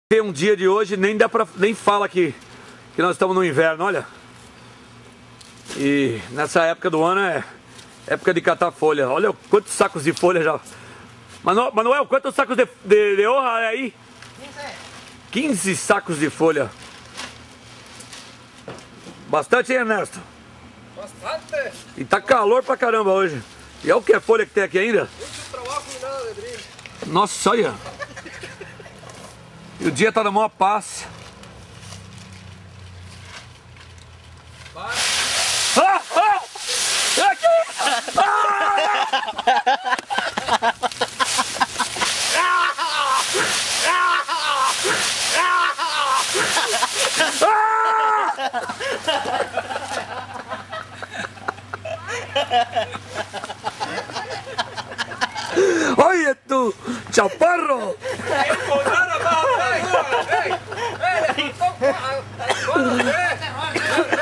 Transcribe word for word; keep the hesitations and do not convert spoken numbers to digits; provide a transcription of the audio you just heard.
Tem um dia de hoje, nem dá pra, nem fala que, que nós estamos no inverno, olha. E nessa época do ano é época de catar folha. Olha quantos sacos de folha já. Manu, Manuel, quantos sacos de, de, de hoja é aí? quinze sacos de folha. Bastante, hein, Ernesto? Bastante. E tá calor pra caramba hoje. E olha o que é folha que tem aqui ainda. Muito trabalho e nada de brilho. Nossa, olha. E o dia tá na maior paz. Vai. Ah! Ah! É aqui! Ah! Oye tú, chaparro. ¡Ey! ¡Ey! ¡Ey! ¡Ey!